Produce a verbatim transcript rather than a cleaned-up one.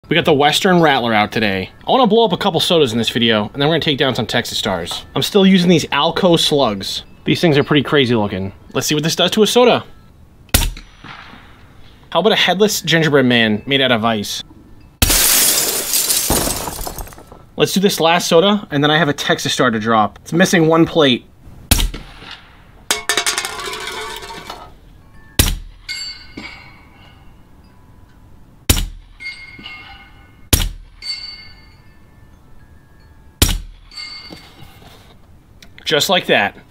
We got the Western Rattler out today. I want to blow up a couple sodas in this video, and then we're going to take down some Texas Stars. I'm still using these Alco slugs. These things are pretty crazy looking. Let's see what this does to a soda. How about a headless gingerbread man made out of ice? Let's do this last soda, and then I have a Texas Star to drop. It's missing one plate. Just like that.